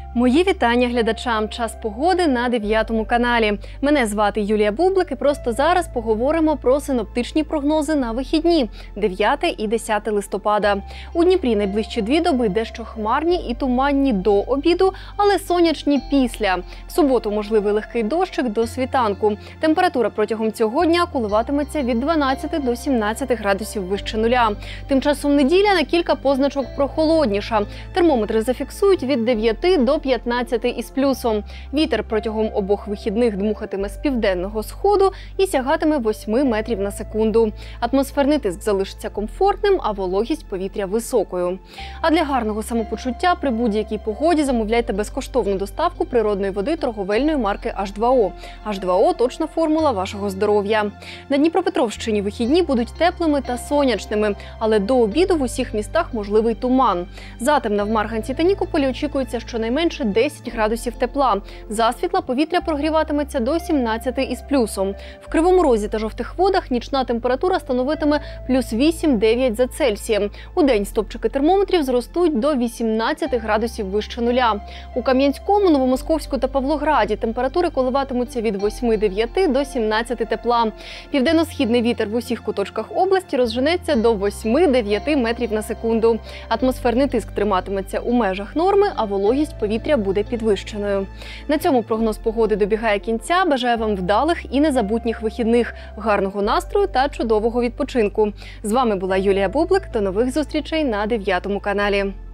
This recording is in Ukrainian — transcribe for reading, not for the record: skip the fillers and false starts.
Мої вітання глядачам. Час погоди на 9 каналі. Мене звати Юлія Бублик і просто зараз поговоримо про синоптичні прогнози на вихідні – 9 і 10 листопада. У Дніпрі найближчі 2 доби дещо хмарні і туманні до обіду, але сонячні після. В суботу можливий легкий дощик до світанку. Температура протягом цього дня коливатиметься від 12 до 17 градусів вище нуля. Тим часом неділя на кілька позначок прохолодніша. Термометри зафіксують від 9 до 15 із плюсом. Вітер протягом обох вихідних дмухатиме з південного сходу і сягатиме 8 метрів на секунду. Атмосферний тиск залишиться комфортним, а вологість повітря високою. А для гарного самопочуття при будь-якій погоді замовляйте безкоштовну доставку природної води торговельної марки H2O. H2O – точна формула вашого здоров'я. На Дніпропетровщині вихідні будуть теплими та сонячними, але до обіду в усіх містах можливий туман. Затемна в Марганці та Нікополі очікується щонайменше 10 градусів тепла. Засвітла повітря прогріватиметься до 17 із плюсом. В Кривому Розі та Жовтих Водах нічна температура становитиме плюс 8-9 за Цельсієм. Удень стопчики термометрів зростуть до 18 градусів вище нуля. У Кам'янському, Новомосковську та Павлограді температури коливатимуться від 8-9 до 17 тепла. Південно-східний вітер в усіх куточках області розженеться до 8-9 метрів на секунду. Атмосферний тиск триматиметься у межах норми, а вологість повітря буде підвищеною. На цьому прогноз погоди добігає кінця. Бажаю вам вдалих і незабутніх вихідних, гарного настрою та чудового відпочинку. З вами була Юлія Бублик. До нових зустрічей на 9 каналі.